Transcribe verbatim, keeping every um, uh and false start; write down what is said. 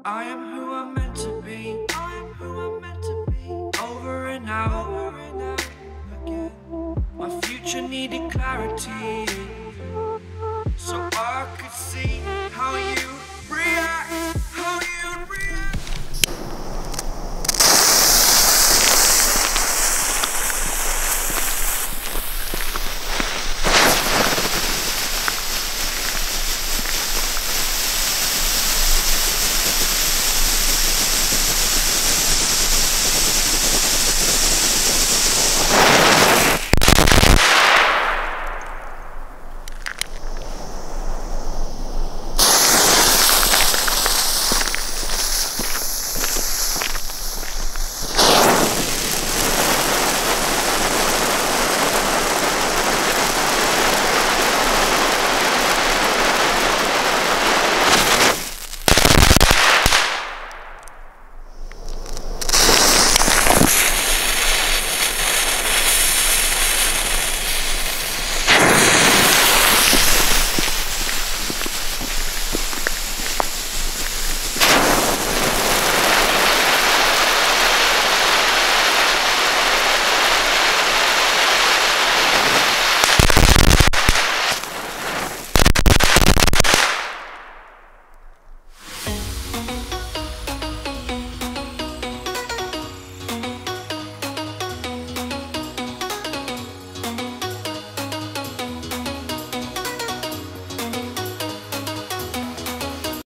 I am who I'm meant to be. I am who I'm meant to be. Over and out, over and out again. My future needed clarity, so I could see how you react.